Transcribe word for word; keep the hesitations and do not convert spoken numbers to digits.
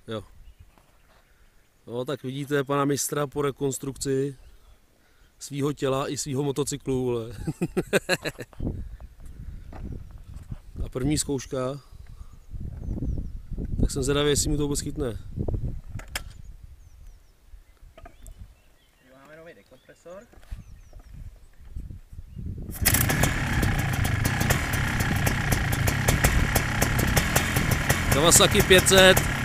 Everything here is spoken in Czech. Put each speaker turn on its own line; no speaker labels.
Jo. No, tak vidíte pana mistra po rekonstrukci svýho těla i svýho motocyklu, vole. A první zkouška. Tak jsem zvědavý, jestli mu to vůbec chytne.
Máme nový dekompresor.
Kawasaki pět set.